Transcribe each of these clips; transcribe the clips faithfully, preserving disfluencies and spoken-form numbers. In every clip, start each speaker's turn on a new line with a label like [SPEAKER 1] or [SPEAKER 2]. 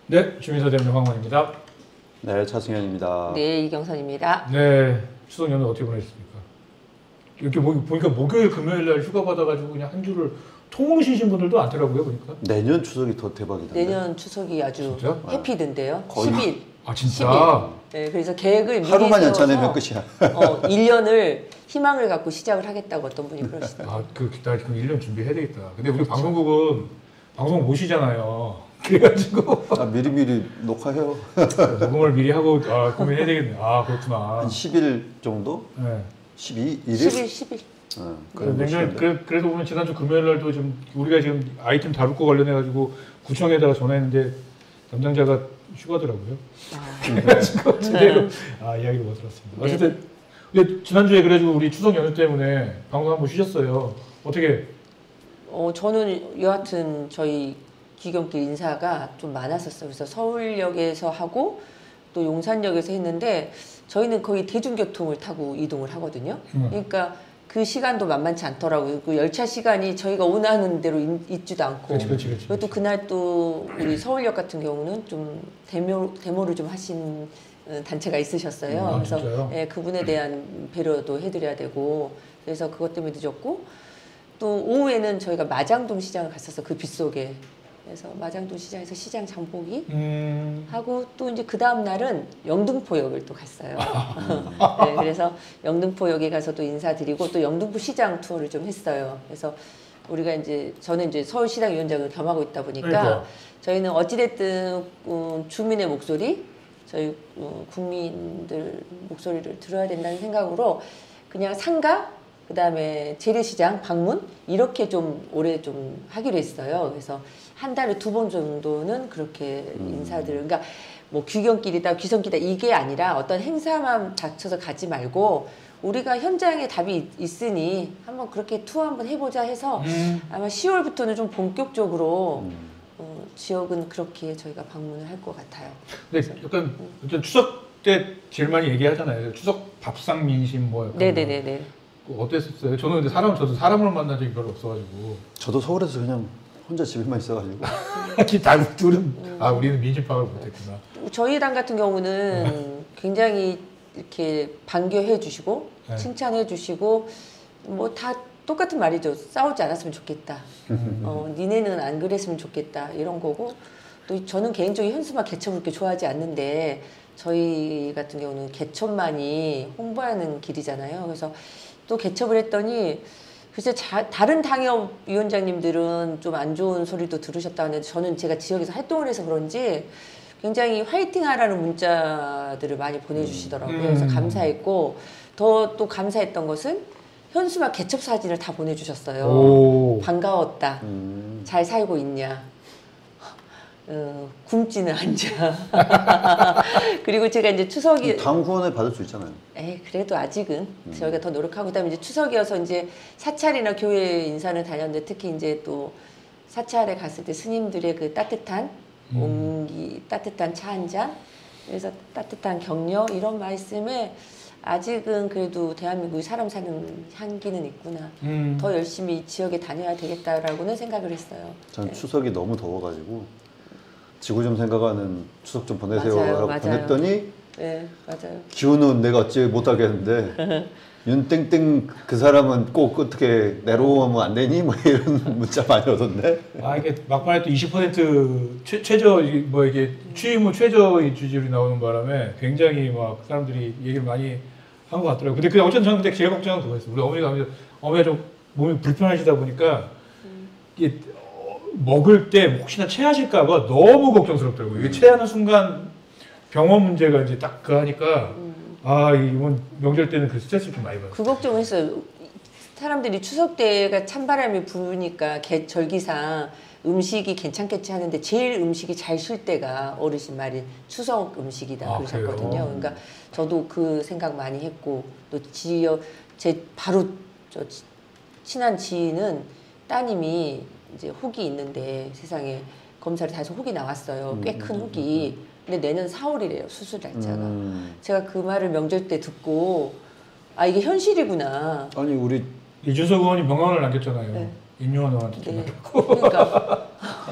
[SPEAKER 1] 네, 주민서 대표 황원입니다.
[SPEAKER 2] 네, 차승현입니다.
[SPEAKER 3] 네, 이경선입니다.
[SPEAKER 1] 네, 추석 연휴 어떻게 보내셨습니까? 이렇게 보, 보니까 목요일, 금요일 날 휴가 받아가지고 그냥 한 주를 통으로 쉬신 분들도 많더라고요, 보니까.
[SPEAKER 2] 내년 추석이 더 대박이다.
[SPEAKER 3] 내년 추석이 아주
[SPEAKER 1] 진짜?
[SPEAKER 3] 해피던데요.
[SPEAKER 2] 거의-
[SPEAKER 3] 십 일.
[SPEAKER 1] 아, 진짜?
[SPEAKER 3] 십 일. 네, 그래서 계획을 미리
[SPEAKER 2] 하루만
[SPEAKER 3] 세워서
[SPEAKER 2] 연차내면 끝이야.
[SPEAKER 3] 어, 일 년을 희망을 갖고 시작을 하겠다고 어떤 분이 그러시더라고요.
[SPEAKER 1] 아, 그, 나 그럼 일 년 준비해야 되겠다. 근데 우리 방송국은 방송 못 쉬잖아요. 그래가지고.
[SPEAKER 2] 아, 미리미리 녹화해요.
[SPEAKER 1] 녹음을 미리 하고, 아, 고민해야 되겠네. 아, 그렇구나.
[SPEAKER 2] 한 십 일 정도?
[SPEAKER 1] 네.
[SPEAKER 2] 십이 일?
[SPEAKER 3] 십 일, 십 일.
[SPEAKER 2] 어,
[SPEAKER 1] 그 냉전, 그래, 그래도 오늘 지난주 금요일 날도 좀 우리가 지금 아이템 다룰 거 관련해가지고 구청에다가 전화했는데 담당자가 휴가더라고요.
[SPEAKER 3] 아,
[SPEAKER 1] 그래가지고 제대로 아 이야기를 못 들었습니다.
[SPEAKER 3] 네.
[SPEAKER 1] 어쨌든 근데 지난주에 그래가지고 우리 추석 연휴 때문에 방송 한번 쉬셨어요. 어떻게?
[SPEAKER 3] 어, 저는 여하튼 저희 귀경길 인사가 좀 많았었어요. 그래서 서울역에서 하고 또 용산역에서 했는데 저희는 거의 대중교통을 타고 이동을 하거든요.
[SPEAKER 1] 음.
[SPEAKER 3] 그러니까 그 시간도 만만치 않더라고요. 그 열차 시간이 저희가 원하는 대로 있- 있지도 않고.
[SPEAKER 1] 그렇지, 그렇지, 그렇지.
[SPEAKER 3] 그리고 또 그날 또 우리 서울역 같은 경우는 좀 데모, 데모를 좀 하신 어, 단체가 있으셨어요.
[SPEAKER 1] 아,
[SPEAKER 3] 그래서
[SPEAKER 1] 진짜요?
[SPEAKER 3] 예, 그분에 대한 배려도 해드려야 되고 그래서 그것 때문에 늦었고 또 오후에는 저희가 마장동 시장을 갔었어 그 빗속에. 그래서 마장동 시장에서 시장 장보기
[SPEAKER 1] 음,
[SPEAKER 3] 하고 또 이제 그 다음 날은 영등포역을 또 갔어요. 네, 그래서 영등포역에 가서 또 인사드리고 또 영등포 시장 투어를 좀 했어요. 그래서 우리가 이제 저는 이제 서울시당 위원장을 겸하고 있다 보니까
[SPEAKER 1] 그러니까.
[SPEAKER 3] 저희는 어찌됐든 음, 주민의 목소리, 저희 음, 국민들 목소리를 들어야 된다는 생각으로 그냥 상가, 그 다음에 재래시장 방문 이렇게 좀 올해 좀 하기로 했어요. 그래서 한 달에 두 번 정도는 그렇게 인사들, 그러니까 뭐 귀경길이다, 귀성길이다 이게 아니라 어떤 행사만 닥쳐서 가지 말고 우리가 현장에 답이 있- 있으니 한번 그렇게 투어 한번 해보자 해서
[SPEAKER 1] 음.
[SPEAKER 3] 아마 시월부터는 좀 본격적으로
[SPEAKER 2] 음.
[SPEAKER 3] 어, 지역은 그렇게 저희가 방문을 할 것 같아요.
[SPEAKER 1] 근데 약간 어쨌든 추석 때 제일 많이 얘기하잖아요. 추석 밥상 민심 뭐 약간
[SPEAKER 3] 네네네네.
[SPEAKER 1] 뭐 어땠었어요? 저는 근데 사람 저도 사람을 만난 적이 별로 없어가지고.
[SPEAKER 2] 저도 서울에서 그냥 혼자 집에만 있어가지고.
[SPEAKER 1] 다 둘은 아 우리는 민심 파악을 못했구나.
[SPEAKER 3] 저희 당 같은 경우는 굉장히 이렇게 반겨해 주시고
[SPEAKER 1] 네.
[SPEAKER 3] 칭찬해 주시고 뭐 다 똑같은 말이죠. 싸우지 않았으면 좋겠다. 어, 니네는 안 그랬으면 좋겠다. 이런 거고 또 저는 개인적으로 현수막 개첩을 그렇게 좋아하지 않는데 저희 같은 경우는 개첩만이 홍보하는 길이잖아요. 그래서 또 개첩을 했더니 글쎄 자, 다른 당협 위원장님들은 좀 안 좋은 소리도 들으셨다 하는데 저는 제가 지역에서 활동을 해서 그런지 굉장히 화이팅하라는 문자들을 많이 보내주시더라고요. 그래서
[SPEAKER 1] 음.
[SPEAKER 3] 감사했고 더 또 감사했던 것은 현수막 개첩 사진을 다 보내주셨어요.
[SPEAKER 1] 오.
[SPEAKER 3] 반가웠다.
[SPEAKER 2] 음.
[SPEAKER 3] 잘 살고 있냐. 어, 굶지는 않자. 그리고 제가 이제 추석이
[SPEAKER 2] 다음 후원에 받을 수 있잖아요.
[SPEAKER 3] 에이, 그래도 아직은 저희가 더 노력하고 그다음에 이제 추석이어서 이제 사찰이나 교회 인사는 다녔는데 특히 이제 또 사찰에 갔을 때 스님들의 그 따뜻한
[SPEAKER 1] 음.
[SPEAKER 3] 온기, 따뜻한 차 한 잔, 그래서 따뜻한 격려 이런 말씀에 아직은 그래도 대한민국이 사람 사는 향기는 있구나.
[SPEAKER 1] 음.
[SPEAKER 3] 더 열심히 지역에 다녀야 되겠다라고는 생각을 했어요.
[SPEAKER 2] 전
[SPEAKER 3] 네.
[SPEAKER 2] 추석이 너무 더워가지고 지구 좀 생각하는 추석 좀 보내세요
[SPEAKER 3] 맞아요,
[SPEAKER 2] 라고
[SPEAKER 3] 맞아요.
[SPEAKER 2] 보냈더니
[SPEAKER 3] 네, 맞아요.
[SPEAKER 2] 기운은 내가 어찌 못하겠는데 윤땡땡 그 사람은 꼭 어떻게 내려오면 안 되니? 뭐 이런 문자 많이 오던데.
[SPEAKER 1] 아 이게 막판에 또 이십 퍼센트 최, 최저 이- 뭐 이게 취임 후 최저 지지율이 나오는 바람에 굉장히 막 사람들이 얘기를 많이 한 것 같더라고요. 근데 그 어쨌든 저는 근데 제일 걱정은 그거였어요. 우리 어머니가 이제 어머니가 좀 몸이 불편하시다 보니까 이게 어, 먹을 때 혹시나 체하실까봐 너무 걱정스럽더라고요. 이게 체하는 순간 병원 문제가 이제 딱 그 하니까 아 이번 명절 때는 그 스트레스 좀 많이 받았어요.
[SPEAKER 3] 그 걱정을 했어요. 사람들이 추석 때가 찬바람이 부니까 개, 절기상 음식이 괜찮겠지 하는데 제일 음식이 잘 쉴 때가 어르신 말이 추석 음식이다
[SPEAKER 1] 아,
[SPEAKER 3] 그러셨거든요.
[SPEAKER 1] 그래요?
[SPEAKER 3] 그러니까 저도 그 생각 많이 했고 또 지역 제 바로 저 치- 친한 지인은 따님이 이제 혹이 있는데 세상에 검사를 다 해서 혹이 나왔어요. 꽤 큰 혹이. 근데 내년 사월이래요 수술 날짜가.
[SPEAKER 2] 음.
[SPEAKER 3] 제가 그 말을 명절 때 듣고 아 이게 현실이구나.
[SPEAKER 2] 아니 우리
[SPEAKER 1] 이준석 의원이 명언을 남겼잖아요.
[SPEAKER 3] 네.
[SPEAKER 1] 임요원 의원한테
[SPEAKER 3] 네.
[SPEAKER 1] 전화했고.
[SPEAKER 3] 그러니까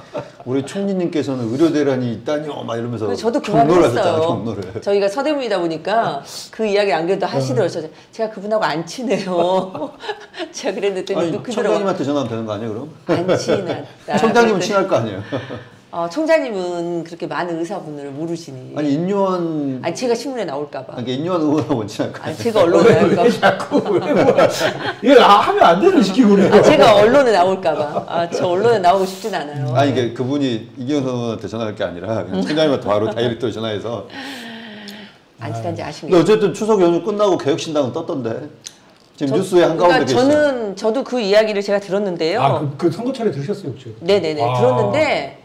[SPEAKER 2] 우리 총리님께서는 의료대란이 있다니요 막 이러면서
[SPEAKER 3] 그래서 저도 그 말을
[SPEAKER 2] 경로를 하셨잖아요.
[SPEAKER 3] 했어요.
[SPEAKER 2] 경로를.
[SPEAKER 3] 저희가 서대문이다 보니까 그 이야기 안 그래도 하시더라고요. 저- 제가 그분하고 안 친해요. 제가 그랬더니
[SPEAKER 2] 아니
[SPEAKER 3] 그대로
[SPEAKER 2] 총장님한테 전화하면 되는 거 아니에요 그럼?
[SPEAKER 3] 안 친하다.
[SPEAKER 2] 총장님은
[SPEAKER 3] 그랬더니
[SPEAKER 2] 친할 거 아니에요?
[SPEAKER 3] 어, 총장님은 그렇게 많은 의사분들을 모르시니.
[SPEAKER 2] 아니 인요한
[SPEAKER 3] 아니 제가 신문에 나올까봐.
[SPEAKER 2] 아니 인요한 의원하고는 친할 거
[SPEAKER 3] 아니
[SPEAKER 2] 아니에요?
[SPEAKER 3] 제가 언론에
[SPEAKER 1] 왜, 왜
[SPEAKER 3] 나올까봐.
[SPEAKER 1] 자꾸 왜 뭐야. 이거 아, 하면 안 되는 시키고 그래.
[SPEAKER 3] 아, 제가 언론에 나올까봐. 아, 저 언론에 나오고 싶진 않아요.
[SPEAKER 2] 아니 이게 그분이 이기현 의원한테 전화할 게 아니라 그냥 총장님한테 바로 다이렉트로 전화해서.
[SPEAKER 3] 안 친한지
[SPEAKER 2] 근데
[SPEAKER 3] 아십니까?
[SPEAKER 2] 어쨌든 추석 연휴 끝나고 개혁신당은 떴던데 지금
[SPEAKER 3] 저-
[SPEAKER 2] 뉴스에 한가운데
[SPEAKER 3] 그러니까
[SPEAKER 2] 계시죠.
[SPEAKER 3] 저는 저도 그 이야기를 제가 들었는데요.
[SPEAKER 1] 아, 그, 그 선거철에 들으셨어요, 혹시?
[SPEAKER 3] 네네네
[SPEAKER 1] 아.
[SPEAKER 3] 들었는데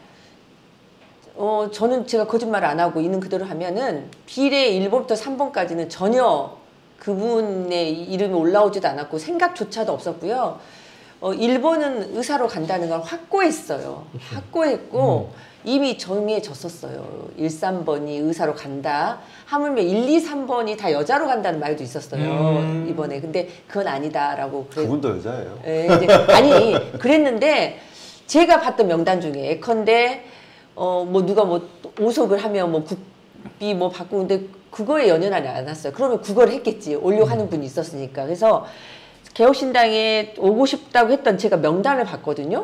[SPEAKER 3] 어 저는 제가 거짓말 안 하고 있는 그대로 하면은 비례 일 번부터 삼 번까지는 전혀 그분의 이름이 올라오지도 않았고 생각조차도 없었고요. 어 일 번은 의사로 간다는 걸 확고했어요. 확고했고 이미 정해졌었어요. 일, 삼 번이 의사로 간다. 하물며 일, 이, 삼 번이 다 여자로 간다는 말도 있었어요.
[SPEAKER 1] 음.
[SPEAKER 3] 이번에. 근데 그건 아니다라고 그래.
[SPEAKER 2] 그분도 여자예요.
[SPEAKER 3] 예, 이제 아니 그랬는데 제가 봤던 명단 중에 예컨대 어 뭐 누가 뭐 오석을 하면 뭐 국비 뭐 받고 근데 그거에 연연하지 않았어요. 그러면 그걸 했겠지. 오려고 하는 분이 있었으니까. 그래서 개혁신당에 오고 싶다고 했던 제가 명단을 봤거든요.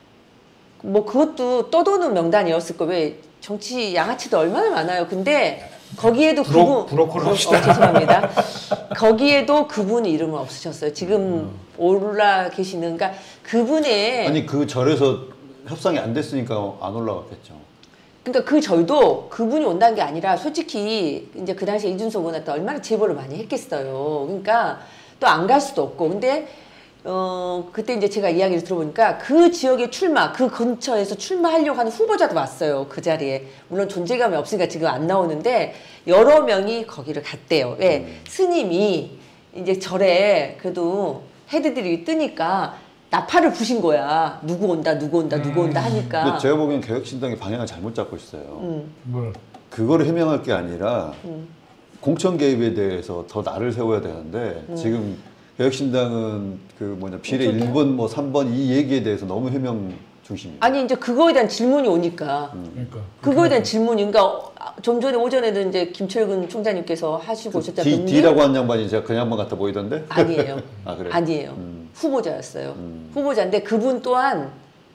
[SPEAKER 3] 뭐 그것도 떠도는 명단이었을 거예요. 왜 정치 양아치도 얼마나 많아요. 근데 거기에도
[SPEAKER 1] 브로-
[SPEAKER 3] 그분
[SPEAKER 1] 브로커로
[SPEAKER 3] 어,
[SPEAKER 1] 합시다.
[SPEAKER 3] 어, 죄송합니다. 거기에도 그분 이름은 없으셨어요. 지금 올라 계시는 그러니까 그분의
[SPEAKER 2] 아니 그 절에서 협상이 안 됐으니까 안 올라갔겠죠.
[SPEAKER 3] 그러니까 그 절도 그분이 온다는 게 아니라 솔직히 이제 그 당시에 이준석 의원한테 얼마나 제보를 많이 했겠어요. 그러니까 또 안 갈 수도 없고 근데 어 그때 이제 제가 이야기를 들어보니까 그 지역에 출마 그 근처에서 출마하려고 하는 후보자도 왔어요. 그 자리에 물론 존재감이 없으니까 지금 안 나오는데 여러 명이 거기를 갔대요. 왜
[SPEAKER 2] 음.
[SPEAKER 3] 스님이 이제 절에 그래도 헤드들이 뜨니까 나팔을 부신 거야. 누구 온다, 누구 온다, 누구 온다 하니까.
[SPEAKER 2] 근데 제가 보기엔 개혁신당이 방향을 잘못 잡고 있어요.
[SPEAKER 3] 음,
[SPEAKER 1] 뭘.
[SPEAKER 2] 그거를 해명할 게 아니라
[SPEAKER 3] 음.
[SPEAKER 2] 공천 개입에 대해서 더 나를 세워야 되는데 지금 개혁신당은 그 뭐냐 비례
[SPEAKER 3] 공천
[SPEAKER 2] 일 번 뭐 삼 번 이 얘기에 대해서 너무 해명 중심이에요.
[SPEAKER 3] 아니 이제 그거에 대한 질문이 오니까
[SPEAKER 1] 그러니까.
[SPEAKER 3] 그거에 대한 질문이 그러니까 좀 전에 오전에도 이제 김철근 총장님께서 하시고 오셨잖아요.
[SPEAKER 2] D, D라고 한 양반이 제가 그 양반 같아 보이던데?
[SPEAKER 3] 아니에요.
[SPEAKER 2] 아, 그래요?
[SPEAKER 3] 아니에요.
[SPEAKER 2] 음.
[SPEAKER 3] 후보자였어요.
[SPEAKER 2] 음.
[SPEAKER 3] 후보자인데 그분 또한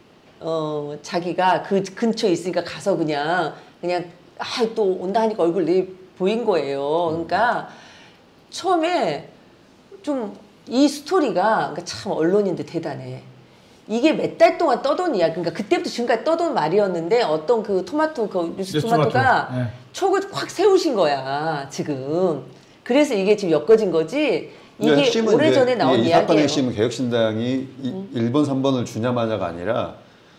[SPEAKER 3] 어 자기가 그 근처에 있으니까 가서 그냥 그냥 아 또 온다 하니까 얼굴 내 보인 거예요. 그러니까 처음에 좀 이 스토리가 그러니까 참 언론인들 대단해. 이게 몇 달 동안 떠돈 이야기. 그러니까 그때부터 지금까지 떠돈 말이었는데 어떤 그 토마토 그 뉴스
[SPEAKER 1] 뉴스
[SPEAKER 3] 토마토가
[SPEAKER 1] 토마토. 네.
[SPEAKER 3] 촉을 확 세우신 거야 지금. 그래서 이게 지금 엮어진 거지.
[SPEAKER 2] 근데
[SPEAKER 3] 이게
[SPEAKER 2] 핵심은
[SPEAKER 3] 오래전에
[SPEAKER 2] 이제
[SPEAKER 3] 나온
[SPEAKER 2] 이
[SPEAKER 3] 이야기예요.
[SPEAKER 2] 사건의 핵심은 개혁신당이 이
[SPEAKER 3] 음.
[SPEAKER 2] 일 번, 삼 번을 주냐마냐가 아니라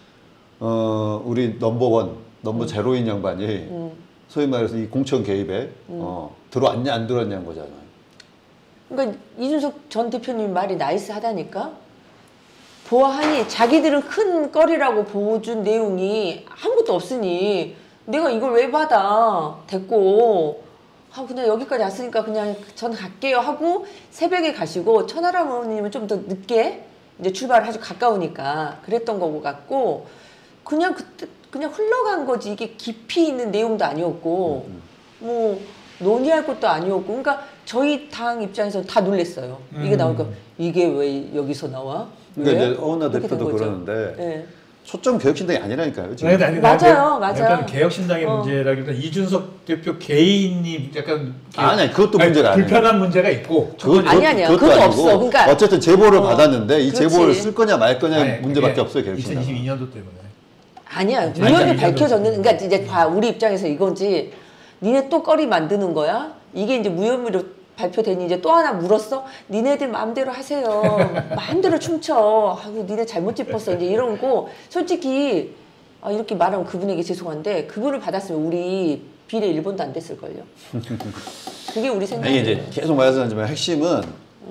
[SPEAKER 2] 어 우리 넘버원, 넘버 제로인 양반이
[SPEAKER 3] 음.
[SPEAKER 2] 소위 말해서 이 공천 개입에 어, 들어왔냐 안 들어왔냐는 거잖아요.
[SPEAKER 3] 그러니까 이준석 전 대표님 말이 나이스하다니까. 보아하니 자기들은 큰 거리라고 보여준 내용이 아무것도 없으니 내가 이걸 왜 받아 됐고 아 그냥 여기까지 왔으니까 그냥 전 갈게요 하고 새벽에 가시고 천하람 의원님은 좀 더 늦게 이제 출발을 아주 가까우니까 그랬던 거고 같고 그냥 그때 그냥 흘러간 거지 이게 깊이 있는 내용도 아니었고 뭐 논의할 것도 아니었고 그러니까 저희 당 입장에서는 다 놀랬어요. 이게
[SPEAKER 1] 음.
[SPEAKER 3] 나오니까 이게 왜 여기서 나와?
[SPEAKER 2] 그러니까
[SPEAKER 3] 왜?
[SPEAKER 2] 이제 어은하
[SPEAKER 3] 그렇게 된
[SPEAKER 2] 대표도
[SPEAKER 3] 거죠.
[SPEAKER 2] 그러는데
[SPEAKER 3] 네.
[SPEAKER 2] 초점 개혁신당이 아니라니까요. 지금.
[SPEAKER 1] 아니, 아니,
[SPEAKER 3] 맞아요,
[SPEAKER 1] 아니,
[SPEAKER 3] 맞아요.
[SPEAKER 1] 약간 개혁신당의
[SPEAKER 3] 어.
[SPEAKER 1] 문제라기보다 이준석 대표 개인이 약간
[SPEAKER 2] 아니, 아니, 그것도
[SPEAKER 1] 아니,
[SPEAKER 2] 문제가 아니에요.
[SPEAKER 1] 불편한 문제가 있고
[SPEAKER 2] 그거,
[SPEAKER 3] 아니,
[SPEAKER 2] 그것-
[SPEAKER 3] 아니야.
[SPEAKER 2] 그것도
[SPEAKER 3] 그것도
[SPEAKER 2] 아니고
[SPEAKER 3] 없어. 그러니까-
[SPEAKER 2] 어쨌든 제보를
[SPEAKER 3] 어,
[SPEAKER 2] 받았는데 이
[SPEAKER 3] 그렇지.
[SPEAKER 2] 제보를 쓸 거냐 말 거냐
[SPEAKER 1] 아니,
[SPEAKER 2] 문제밖에
[SPEAKER 1] 그게
[SPEAKER 2] 없어요 개혁신당.
[SPEAKER 1] 이천이십이 년도 때문에.
[SPEAKER 3] 아니야.
[SPEAKER 1] 아니,
[SPEAKER 3] 우연히
[SPEAKER 1] 아니,
[SPEAKER 3] 밝혀졌는 그러니까 이제 봐 우리 입장에서 이건지 니네 또 거리 만드는 거야? 이게 이제 무혐의로 발표되니 이제 또 하나 물었어? 니네들 마음대로 하세요. 마음대로 춤춰. 아유 니네 잘못 짚었어. 이제 이런 거 솔직히 아, 이렇게 말하면 그분에게 죄송한데 그분을 받았으면 우리 비례 일 번도 안 됐을걸요. 그게 우리
[SPEAKER 2] 아니
[SPEAKER 3] 생각이에요.
[SPEAKER 2] 이제 계속 말씀하지만 핵심은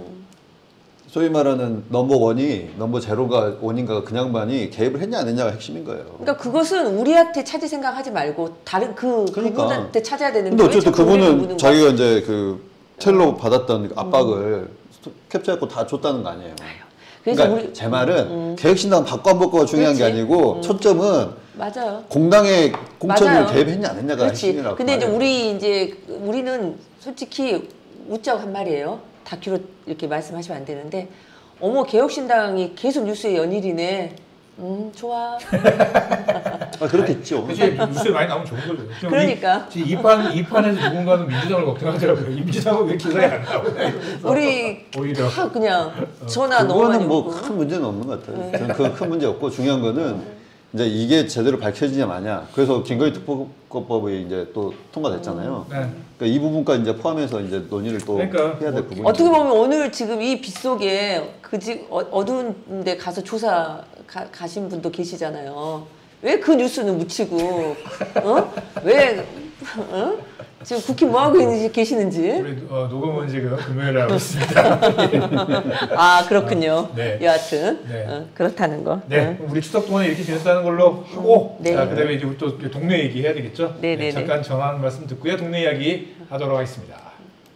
[SPEAKER 2] 소위 말하는 넘버 원이 넘버 제로가 원인가가 그 양반이 개입을 했냐 안 했냐가 핵심인 거예요.
[SPEAKER 3] 그러니까 그것은 우리한테 찾을 생각하지 말고 다른 그
[SPEAKER 2] 그러니까.
[SPEAKER 3] 그분한테 찾아야 되는데
[SPEAKER 2] 근데
[SPEAKER 3] 왜
[SPEAKER 2] 어쨌든
[SPEAKER 3] 자꾸 우리를
[SPEAKER 2] 그분은
[SPEAKER 3] 묻는
[SPEAKER 2] 자기가
[SPEAKER 3] 거야?
[SPEAKER 2] 이제 그 텔로 받았던 그 압박을 캡처했고 다 줬다는 거 아니에요.
[SPEAKER 3] 그래서
[SPEAKER 2] 그러니까
[SPEAKER 3] 우리
[SPEAKER 2] 제 말은 개혁신당 바꿔 안 바꿔가 중요한 게
[SPEAKER 3] 그렇지.
[SPEAKER 2] 아니고 초점은
[SPEAKER 3] 맞아요.
[SPEAKER 2] 공당의 공천을
[SPEAKER 3] 맞아요.
[SPEAKER 2] 개입했냐 안 했냐가
[SPEAKER 3] 그렇지.
[SPEAKER 2] 핵심이라고.
[SPEAKER 3] 근데 이제
[SPEAKER 2] 말이에요.
[SPEAKER 3] 우리 이제 우리는 솔직히 웃자고 한 말이에요. 다큐로 이렇게 말씀하시면 안 되는데 어머 개혁신당이 계속 뉴스에 연일이네. 음 좋아.
[SPEAKER 2] 아, 그렇겠죠.
[SPEAKER 1] 사실 뉴스에 많이 나오면 좋은 거죠. 지금
[SPEAKER 3] 그러니까.
[SPEAKER 1] 우리 지금 이 판, 이 판에서 누군가는 민주당을 걱정하더라고요. 이 민주당은 왜 기사에 안 나오냐. 이러면서.
[SPEAKER 3] 우리
[SPEAKER 1] 오히려.
[SPEAKER 3] 다 그냥 전화 너무 많이
[SPEAKER 2] 그거는 뭐
[SPEAKER 3] 오고.
[SPEAKER 2] 큰 문제는 없는 것 같아요. 저는 그건 큰 문제 없고 중요한 거는 이제 이게 제대로 밝혀지냐 마냐. 그래서 김건희 특보법이 이제 또 통과됐잖아요.
[SPEAKER 1] 네.
[SPEAKER 2] 그러니까 이 부분까지 이제 포함해서 이제 논의를 또
[SPEAKER 1] 그러니까
[SPEAKER 2] 해야 될
[SPEAKER 1] 뭐
[SPEAKER 2] 부분이.
[SPEAKER 3] 어떻게 보면 오늘 지금 이 빗속에 그집 어, 어두운 데 가서 조사 가, 가신 분도 계시잖아요. 왜 그 뉴스는 묻히고, 어? 왜, 어? 지금 국회 뭐 하고 있는지 계시는지?
[SPEAKER 1] 우리 어, 녹음은 지금 금요일에 하고 있습니다.
[SPEAKER 3] 아 그렇군요.
[SPEAKER 1] 네.
[SPEAKER 3] 여하튼
[SPEAKER 1] 네.
[SPEAKER 3] 어, 그렇다는 거.
[SPEAKER 1] 네, 그럼 우리 추석 동안에 이렇게 지냈다는 걸로 하고,
[SPEAKER 3] 네.
[SPEAKER 1] 자, 그다음에 이제 우리 또 동네 얘기 해야 되겠죠?
[SPEAKER 3] 네, 네, 네.
[SPEAKER 1] 잠깐 전화 한 말씀 듣고요, 동네 이야기 하도록 하겠습니다.